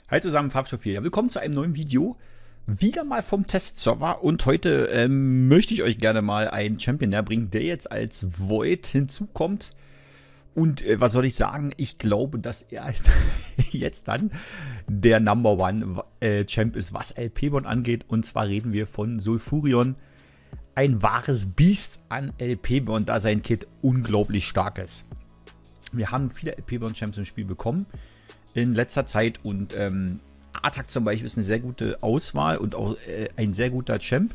Hi zusammen, Farbstoff hier. Ja, willkommen zu einem neuen Video. Wieder mal vom Testserver. Und heute möchte ich euch gerne mal einen Champion näher bringen, der jetzt als Void hinzukommt. Und was soll ich sagen? Ich glaube, dass er jetzt dann der Number One Champ ist, was LP-Bon angeht. Und zwar reden wir von Sulfurion. Ein wahres Biest an LP-Bon, da sein Kit unglaublich stark ist. Wir haben viele LP-Bon-Champs im Spiel bekommen in letzter Zeit und Attack zum Beispiel ist eine sehr gute Auswahl und auch ein sehr guter Champ.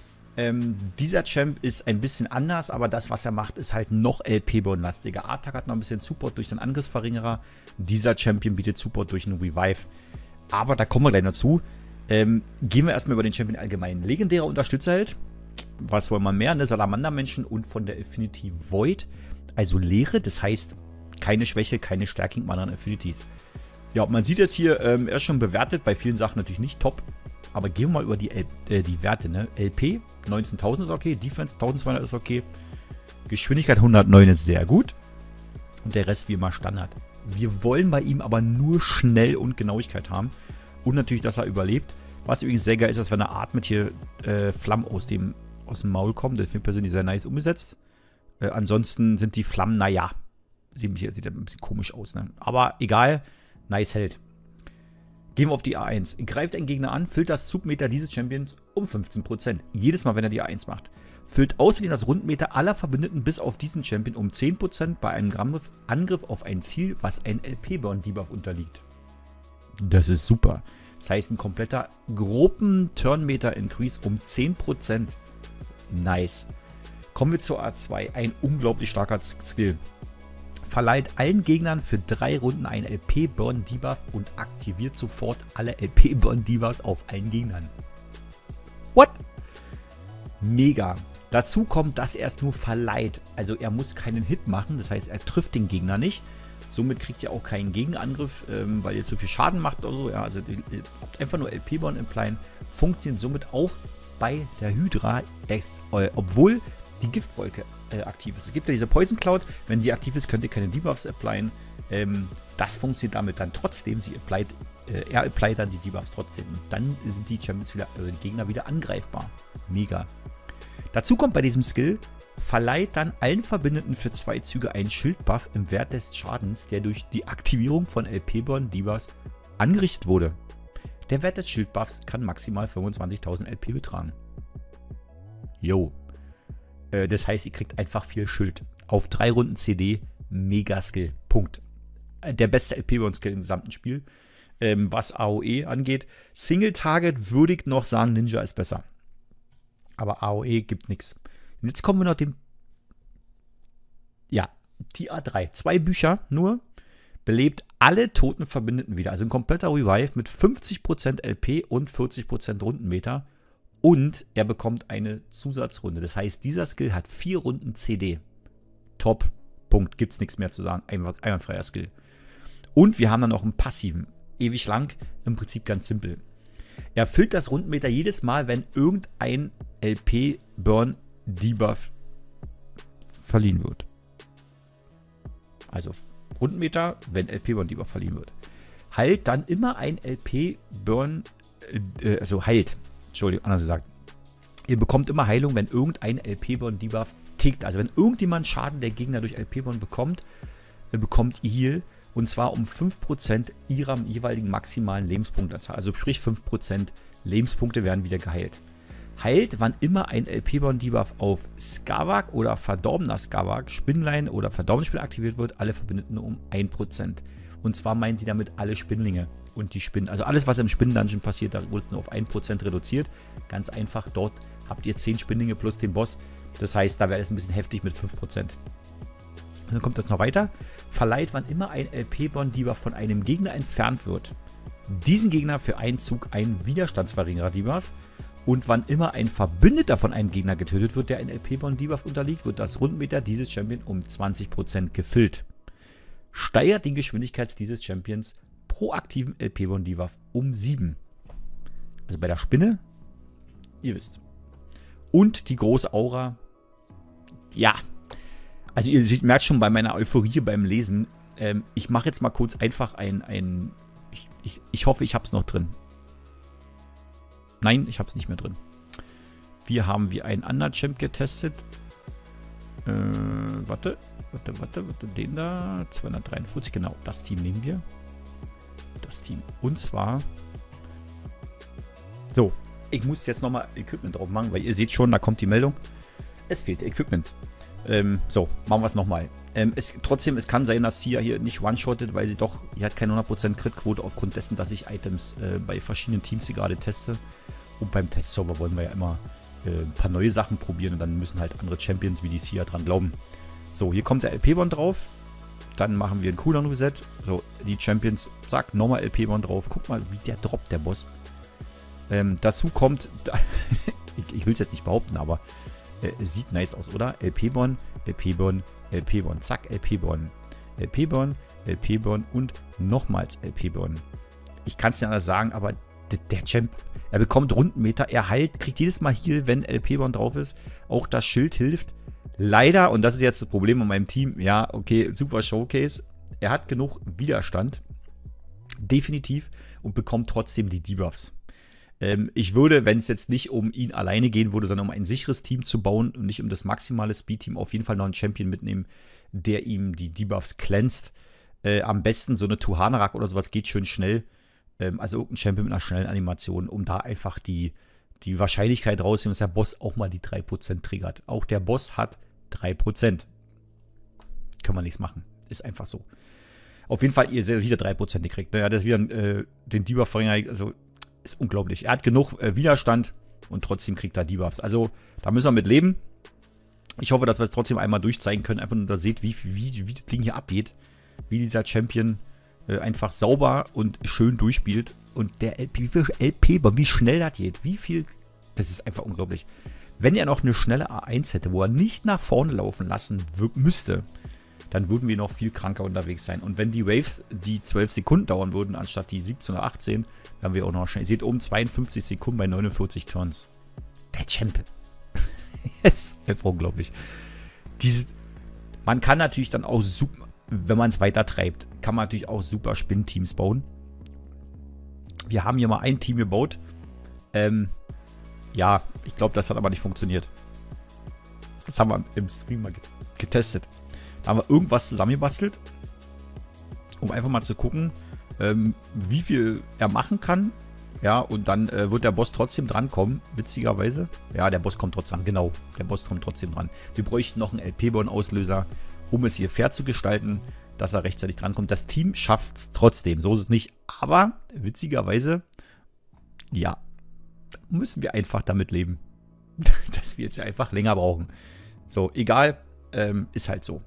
Dieser Champ ist ein bisschen anders, aber das, was er macht, ist halt noch LP-Bon-lastiger. Attack hat noch ein bisschen Support durch den Angriffsverringerer. Dieser Champion bietet Support durch einen Revive. Aber da kommen wir gleich dazu. Gehen wir erstmal über den Champion allgemein. Legendärer Unterstützerheld. Was soll man mehr? Ne? Salamander-Menschen und von der Affinity Void. Also Leere, das heißt keine Schwäche, keine Stärke gegen anderen Affinities. Ja, man sieht jetzt hier, er ist schon bewertet, bei vielen Sachen natürlich nicht top. Aber gehen wir mal über die Werte, ne? LP 19.000 ist okay, Defense 1200 ist okay, Geschwindigkeit 109 ist sehr gut. Und der Rest wie immer Standard. Wir wollen bei ihm aber nur Schnell und Genauigkeit haben. Und natürlich, dass er überlebt. Was übrigens sehr geil ist, dass wenn er atmet hier Flammen aus dem Maul kommen. Das finde ich persönlich sehr nice umgesetzt. Ansonsten sind die Flammen, naja, sieht ein bisschen komisch aus, ne? Aber egal. Nice Held. Gehen wir auf die A1. Greift ein Gegner an, füllt das Zugmeter dieses Champions um 15%. Jedes Mal, wenn er die A1 macht. Füllt außerdem das Rundmeter aller Verbündeten bis auf diesen Champion um 10% bei einem Angriff auf ein Ziel, was ein LP-Burn-Debuff unterliegt. Das ist super. Das heißt, ein kompletter Gruppen-Turnmeter-Increase um 10%. Nice. Kommen wir zur A2. Ein unglaublich starker Skill. Verleiht allen Gegnern für 3 Runden einen LP-Burn-Debuff und aktiviert sofort alle LP-Burn-Debuffs auf allen Gegnern. What? Mega. Dazu kommt, dass er es nur verleiht. Also er muss keinen Hit machen, das heißt, er trifft den Gegner nicht. Somit kriegt er auch keinen Gegenangriff, weil ihr zu viel Schaden macht oder so. Ja, also einfach nur LP-Burn implyen. Funktioniert somit auch bei der Hydra, obwohl die Giftwolke aktiv ist. Es gibt ja diese Poison Cloud, wenn die aktiv ist, könnt ihr keine Debuffs applyen. Das funktioniert damit dann trotzdem. Er applied dann die Debuffs trotzdem. Und dann sind die Champions wieder, die Gegner wieder angreifbar. Mega. Dazu kommt bei diesem Skill, verleiht dann allen Verbündeten für 2 Züge einen Schildbuff im Wert des Schadens, der durch die Aktivierung von LP-Burn Debuffs angerichtet wurde. Der Wert des Schildbuffs kann maximal 25.000 LP betragen. Jo. Das heißt, ihr kriegt einfach viel Schild. Auf 3 Runden CD, mega Skill. Punkt. Der beste LP-Burn-Skill im gesamten Spiel. Was AOE angeht. Single-Target würde ich noch sagen, Ninja ist besser. Aber AOE gibt nichts. Und jetzt kommen wir noch dem... Ja, die A3. 2 Bücher nur. Belebt alle toten Verbündeten wieder. Also ein kompletter Revive mit 50% LP und 40% Rundenmeter. Und er bekommt eine Zusatzrunde. Das heißt, dieser Skill hat 4 Runden CD. Top. Punkt. Gibt's nichts mehr zu sagen. Einwandfreier Skill. Und wir haben dann noch einen passiven. Ewig lang. Im Prinzip ganz simpel. Er füllt das Rundenmeter jedes Mal, wenn irgendein LP-Burn-Debuff verliehen wird. Also Rundenmeter, wenn LP-Burn-Debuff verliehen wird. Heilt dann immer ein LP-Burn, heilt. Entschuldigung, anders gesagt. Ihr bekommt immer Heilung, wenn irgendein LP-Burn-Debuff tickt. Also wenn irgendjemand Schaden der Gegner durch LP-Burn bekommt, bekommt ihr Heal. Und zwar um 5% ihrer jeweiligen maximalen Lebenspunktanzahl. Also sprich 5% Lebenspunkte werden wieder geheilt. Heilt, wann immer ein LP-Burn-Debuff auf Skavak oder verdorbener Skavak, Spinnlein oder verdorbenes Spiel aktiviert wird, alle Verbündeten um 1%. Und zwar meinen sie damit alle Spinnlinge. Und die Spinnen, also alles, was im Spinnen-Dungeon passiert, da wurde nur auf 1% reduziert. Ganz einfach, dort habt ihr 10 Spinnlinge plus den Boss. Das heißt, da wäre es ein bisschen heftig mit 5%. Und dann kommt das noch weiter. Verleiht, wann immer ein LP-Burn-Debuff von einem Gegner entfernt wird, diesen Gegner für einen Zug einen Widerstandsverringerer-Debuff. Und wann immer ein Verbündeter von einem Gegner getötet wird, der ein LP-Burn-Debuff unterliegt, wird das Rundenmeter dieses Champion um 20% gefüllt. Steigert die Geschwindigkeit dieses Champions pro aktiven LP-Burn-Debuff um 7. Also bei der Spinne, ihr wisst. Und die große Aura, ja. Also ihr merkt schon bei meiner Euphorie beim Lesen, ich mache jetzt mal kurz einfach ein Ich hoffe, ich habe es noch drin. Nein, ich habe es nicht mehr drin. Wir haben wie einen anderen Champ getestet. Warte. Den da. 243, genau. Das Team nehmen wir. Das Team. Und zwar. So. Ich muss jetzt nochmal Equipment drauf machen, weil ihr seht schon, da kommt die Meldung. Es fehlt Equipment. So, machen wir es nochmal. Trotzdem, es kann sein, dass sie ja hier nicht one-shottet, weil sie doch, hier hat keine 100% Crit-Quote aufgrund dessen, dass ich Items bei verschiedenen Teams hier gerade teste. Und beim Testserver wollen wir ja immer ein paar neue Sachen probieren und dann müssen halt andere Champions wie die Sia dran glauben. So, hier kommt der LP-Bond drauf. Dann machen wir einen Cooldown-Reset. So, die Champions, zack, nochmal LP-Bond drauf. Guck mal, wie der droppt, der Boss. Dazu kommt, ich will es jetzt nicht behaupten, aber sieht nice aus, oder? LP-Bon, LP-Bon, LP-Bon, zack, LP-Bon, LP-Bon, LP-Bon und nochmals LP-Bon. Ich kann es nicht anders sagen, aber der Champ, er bekommt Rundenmeter, er heilt, kriegt jedes Mal Heal, wenn LP-Bon drauf ist. Auch das Schild hilft. Leider, und das ist jetzt das Problem an meinem Team, ja, okay, super Showcase, er hat genug Widerstand, definitiv, und bekommt trotzdem die Debuffs. Ich würde, wenn es jetzt nicht um ihn alleine gehen würde, sondern um ein sicheres Team zu bauen und nicht um das maximale Speed-Team, auf jeden Fall noch einen Champion mitnehmen, der ihm die Debuffs cleanst. Am besten so eine Tuhanarak oder sowas geht schön schnell. Also irgendein Champion mit einer schnellen Animation, um da einfach die Wahrscheinlichkeit rauszunehmen, dass der Boss auch mal die 3% triggert. Auch der Boss hat 3%. Kann man nichts machen. Ist einfach so. Auf jeden Fall, ihr seht wieder 3% gekriegt. Er hat jetzt wieder den Debuff verringert, also ist unglaublich. Er hat genug Widerstand und trotzdem kriegt er Debuffs. Also, da müssen wir mit leben. Ich hoffe, dass wir es trotzdem einmal durchzeigen können. Einfach nur, da seht, wie das Ding hier abgeht. Wie dieser Champion einfach sauber und schön durchspielt. Und der LP, wie viel LP, wie schnell das geht. Wie viel. Das ist einfach unglaublich. Wenn er noch eine schnelle A1 hätte, wo er nicht nach vorne laufen lassen müsste, dann würden wir noch viel kranker unterwegs sein. Und wenn die Waves die 12 Sekunden dauern würden, anstatt die 17 oder 18, dann wären wir auch noch schnell. Ihr seht oben 52 Sekunden bei 49 Turns. Der Champion. Das ist einfach unglaublich. Man kann natürlich dann auch super, wenn man es weiter treibt, kann man natürlich auch super Spin-Teams bauen. Wir haben hier mal ein Team gebaut. Ja, ich glaube, das hat aber nicht funktioniert. Das haben wir im Stream mal getestet. Da haben wir irgendwas zusammengebastelt, um einfach mal zu gucken, wie viel er machen kann. Ja, und dann wird der Boss trotzdem drankommen, witzigerweise. Ja, der Boss kommt trotzdem, genau, der Boss kommt trotzdem dran. Wir bräuchten noch einen LP-Born-Auslöser, um es hier fair zu gestalten, dass er rechtzeitig drankommt. Das Team schafft es trotzdem, so ist es nicht. Aber, witzigerweise, ja, müssen wir einfach damit leben, dass wir jetzt einfach länger brauchen. So, egal, ist halt so.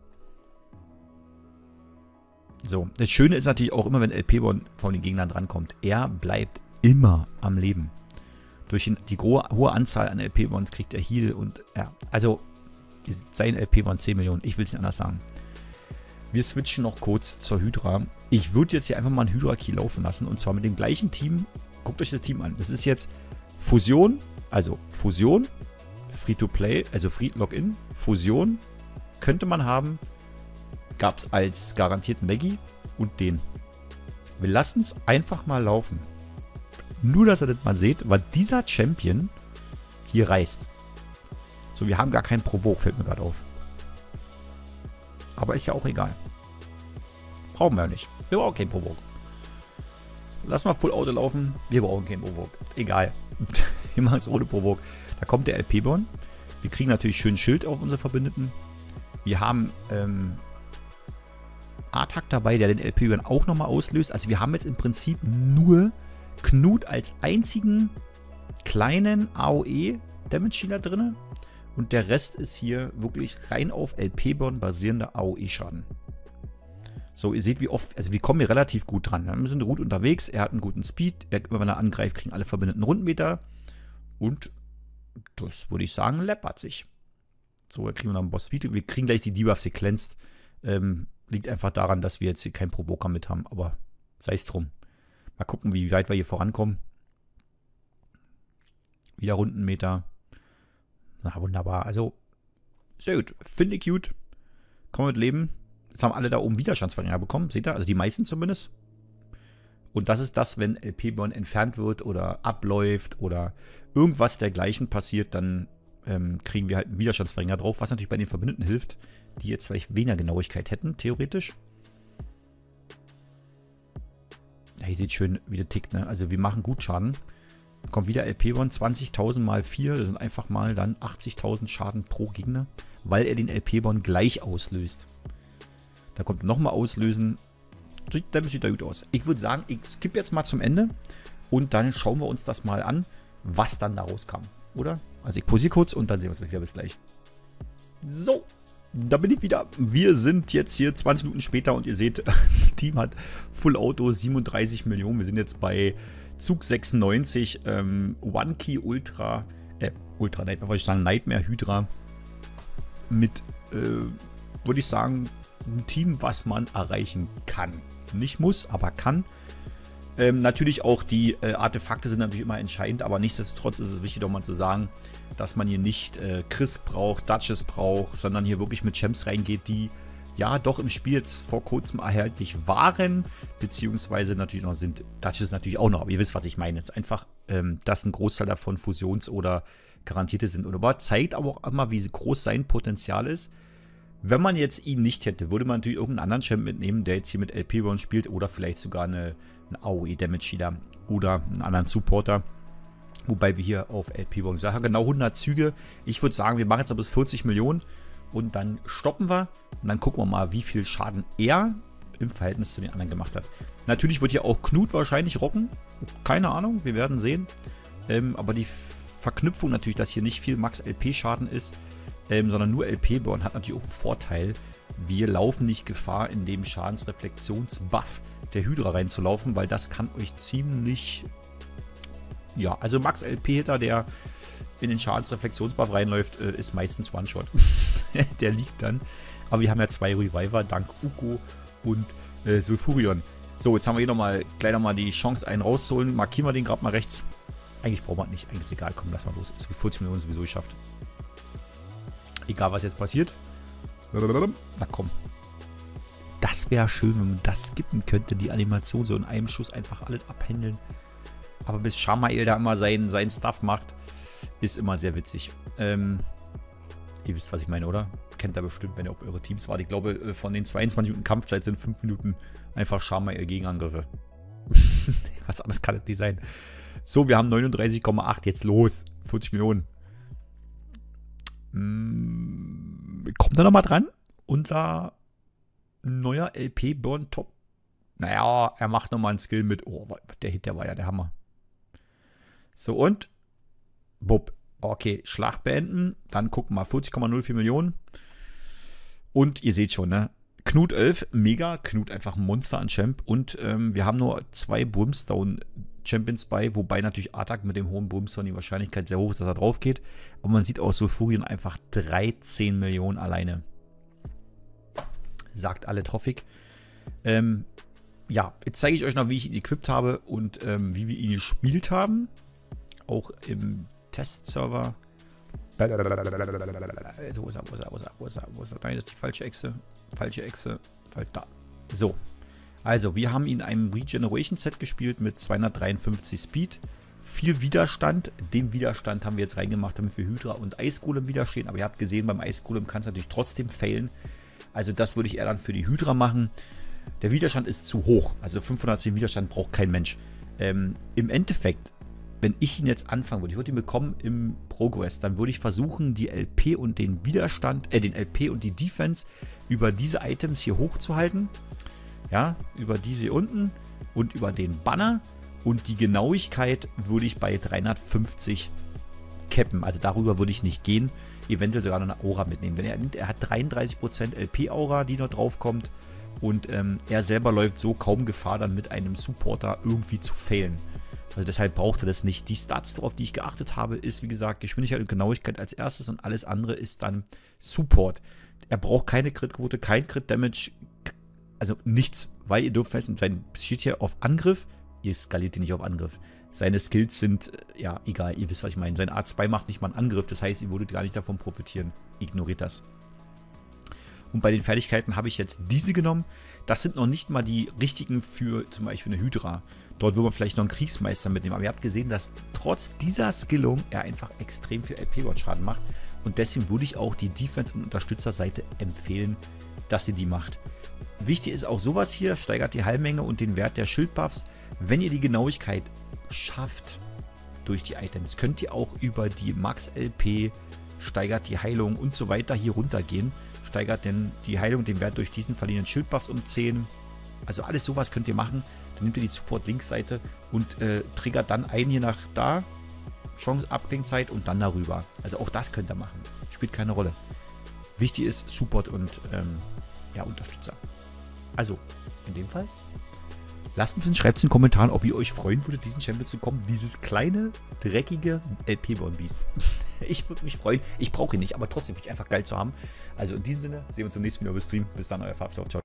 So, das Schöne ist natürlich auch immer, wenn LP-Born von den Gegnern drankommt, er bleibt immer am Leben. Durch die hohe Anzahl an LP-Borns kriegt er Heal und ja, also sein LP-Born 10 Millionen, ich will es nicht anders sagen. Wir switchen noch kurz zur Hydra. Ich würde jetzt hier einfach mal einen Hydra-Key laufen lassen und zwar mit dem gleichen Team. Guckt euch das Team an. Das ist jetzt Fusion, also Fusion, Free-to-Play, also Free-Login, Fusion könnte man haben. Gab es als garantierten Leggy und den. Wir lassen es einfach mal laufen. Nur, dass ihr das mal seht, weil dieser Champion hier reißt. So, wir haben gar keinen Provoke, fällt mir gerade auf. Aber ist ja auch egal. Brauchen wir ja nicht. Wir brauchen keinen Provoke. Lass mal Full Auto laufen. Wir brauchen keinen Provoke. Egal. Wir machen es ohne Provoke. Da kommt der LP-Born. Wir kriegen natürlich schön Schild auf unsere Verbündeten. Wir haben Attack dabei, der den LP-Born auch nochmal auslöst. Also wir haben jetzt im Prinzip nur Knut als einzigen kleinen AOE-Damage-Healer drin. Und der Rest ist hier wirklich rein auf LP-Born basierender AOE-Schaden. So, ihr seht, wie oft, also wir kommen hier relativ gut dran. Wir sind gut unterwegs, er hat einen guten Speed, wenn er angreift, kriegen alle verbündeten Rundenmeter. Und das würde ich sagen, läppert sich. So, wir kriegen noch einen Boss-Speed. Wir kriegen gleich die Debuffs sequenzt. Liegt einfach daran, dass wir jetzt hier keinen Provoker mit haben, aber sei es drum. Mal gucken, wie weit wir hier vorankommen. Wieder Rundenmeter. Na, wunderbar. Also, sehr gut. Finde ich gut. Kann man mit leben. Jetzt haben alle da oben Widerstandsverringerer bekommen. Seht ihr? Also die meisten zumindest. Und das ist das, wenn LP-Burn entfernt wird oder abläuft oder irgendwas dergleichen passiert, dann kriegen wir halt einen Widerstandsverringer drauf, was natürlich bei den Verbündeten hilft, die jetzt vielleicht weniger Genauigkeit hätten, theoretisch. Ja, ihr seht schön, wie der tickt, ne? Also wir machen gut Schaden. Dann kommt wieder LP-Burn, 20.000 mal 4, das sind einfach mal dann 80.000 Schaden pro Gegner, weil er den LP-Burn gleich auslöst. Da kommt er nochmal auslösen. Das sieht da gut aus. Ich würde sagen, ich skippe jetzt mal zum Ende und dann schauen wir uns das mal an, was dann daraus kam, oder? Also ich pausiere kurz und dann sehen wir uns wieder. Bis gleich. So, da bin ich wieder. Wir sind jetzt hier 20 Minuten später und ihr seht, das Team hat Full Auto 37 Millionen. Wir sind jetzt bei Zug 96, One Key Ultra Nightmare, wollte ich sagen, Nightmare Hydra mit, würde ich sagen, ein Team, was man erreichen kann. Nicht muss, aber kann. Natürlich auch die Artefakte sind natürlich immer entscheidend, aber nichtsdestotrotz ist es wichtig, doch mal zu sagen, dass man hier nicht Chris braucht, Duchess braucht, sondern hier wirklich mit Champs reingeht, die ja doch im Spiel jetzt vor kurzem erhältlich waren, beziehungsweise natürlich noch sind. Duchess natürlich auch noch, aber ihr wisst, was ich meine. Jetzt einfach, dass ein Großteil davon Fusions- oder Garantierte sind. Und aber zeigt aber auch immer, wie groß sein Potenzial ist. Wenn man jetzt ihn nicht hätte, würde man natürlich irgendeinen anderen Champ mitnehmen, der jetzt hier mit LP-Burn spielt oder vielleicht sogar einen AOE-Damage-Healer oder einen anderen Supporter. Wobei wir hier auf LP-Burn sagen, genau 100 Züge. Ich würde sagen, wir machen jetzt noch bis 40 Millionen und dann stoppen wir und dann gucken wir mal, wie viel Schaden er im Verhältnis zu den anderen gemacht hat. Natürlich wird hier auch Knut wahrscheinlich rocken. Keine Ahnung, wir werden sehen. Aber die Verknüpfung natürlich, dass hier nicht viel Max-LP-Schaden ist, sondern nur LP-Burn, hat natürlich auch einen Vorteil. Wir laufen nicht Gefahr, in dem Schadensreflexionsbuff der Hydra reinzulaufen, weil das kann euch ziemlich... Ja, also Max-LP-Hitter, der in den Schadensreflexionsbuff reinläuft, ist meistens One-Shot. Der liegt dann. Aber wir haben ja 2 Reviver, dank Uko und Sulfurion. So, jetzt haben wir hier gleich nochmal die Chance, einen rauszuholen. Markieren wir den gerade mal rechts. Eigentlich brauchen wir es nicht. Eigentlich ist egal. Komm, lass mal los. Ist wie 40 Millionen sowieso geschafft. Egal, was jetzt passiert. Na komm. Das wäre schön, wenn man das skippen könnte. Die Animation so in einem Schuss einfach alles abhändeln. Aber bis Shamael da immer sein Stuff macht, ist immer sehr witzig. Ihr wisst, was ich meine, oder? Kennt ihr bestimmt, wenn ihr auf eure Teams wart. Ich glaube, von den 22 Minuten Kampfzeit sind 5 Minuten einfach Shamael Gegenangriffe. Was anderes kann es nicht sein. So, wir haben 39,8. Jetzt los. 40 Millionen. Kommt da nochmal dran? Unser neuer LP-Burn Top. Naja, er macht nochmal einen Skill mit. Oh, der Hit, der war ja der Hammer. So und. Bupp. Okay, Schlag beenden. Dann gucken wir mal. 40,04 Millionen. Und ihr seht schon, ne? Knut 11, mega. Knut einfach ein Monster an Champ. Und wir haben nur 2 Brimstone Champions bei, wobei natürlich Artak mit dem hohen Brimstone die Wahrscheinlichkeit sehr hoch ist, dass er drauf geht. Aber man sieht auch Sulfurion einfach 13 Millionen alleine. Sagt alle Trophik. Ja, jetzt zeige ich euch noch, wie ich ihn equipped habe und wie wir ihn gespielt haben. Auch im Testserver. Wo ist er? Nein, das ist die falsche Echse. Falsche Echse. Da. So. Also, wir haben ihn in einem Regeneration Set gespielt mit 253 Speed. Viel Widerstand. Den Widerstand haben wir jetzt reingemacht, damit wir Hydra und Eisgolem widerstehen. Aber ihr habt gesehen, beim Eisgolem kann es natürlich trotzdem failen. Also, das würde ich eher dann für die Hydra machen. Der Widerstand ist zu hoch. Also 510 Widerstand braucht kein Mensch. Im Endeffekt, wenn ich ihn jetzt anfangen würde, ich würde ihn bekommen im Progress, dann würde ich versuchen, die LP und den Widerstand, den LP und die Defense über diese Items hier hochzuhalten. Ja, über diese hier unten und über den Banner. Und die Genauigkeit würde ich bei 350 cappen. Also darüber würde ich nicht gehen. Eventuell sogar noch eine Aura mitnehmen. Denn er hat 33% LP-Aura, die noch drauf kommt. Und er selber läuft so kaum Gefahr, dann mit einem Supporter irgendwie zu failen. Also deshalb braucht er das nicht. Die Stats, auf die ich geachtet habe, ist wie gesagt Geschwindigkeit und Genauigkeit als erstes und alles andere ist dann Support. Er braucht keine Crit-Quote, kein Crit-Damage, also nichts, weil ihr dürft fest, sein steht hier auf Angriff, ihr skaliert ihn nicht auf Angriff. Seine Skills sind, ja, egal, ihr wisst, was ich meine. Sein A2 macht nicht mal einen Angriff, das heißt, ihr würdet gar nicht davon profitieren. Ignoriert das. Und bei den Fertigkeiten habe ich jetzt diese genommen. Das sind noch nicht mal die richtigen für zum Beispiel eine Hydra. Dort würde man vielleicht noch einen Kriegsmeister mitnehmen. Aber ihr habt gesehen, dass trotz dieser Skillung er einfach extrem viel LP-Schaden macht. Und deswegen würde ich auch die Defense- und Unterstützerseite empfehlen, dass ihr die macht. Wichtig ist auch sowas hier, steigert die Heilmenge und den Wert der Schildbuffs. Wenn ihr die Genauigkeit schafft durch die Items, könnt ihr auch über die Max-LP, steigert die Heilung und so weiter hier runtergehen. Steigert denn die Heilung den Wert durch diesen verliehenen Schildbuffs um 10. Also alles sowas könnt ihr machen. Dann nehmt ihr die Support-Links-Seite und triggert dann einen hier nach da. Chance, Abklingzeit und dann darüber. Also auch das könnt ihr machen. Spielt keine Rolle. Wichtig ist Support und ja, Unterstützer. Also, in dem Fall, lasst mich wissen, schreibt es in den Kommentaren, ob ihr euch freuen würdet, diesen Champion zu bekommen. Dieses kleine, dreckige LP-Born-Beast. Ich würde mich freuen. Ich brauche ihn nicht, aber trotzdem finde ich einfach geil zu haben. Also in diesem Sinne, sehen wir uns im nächsten Video. Bis Stream. Bis dann, euer Farbstoff. Ciao.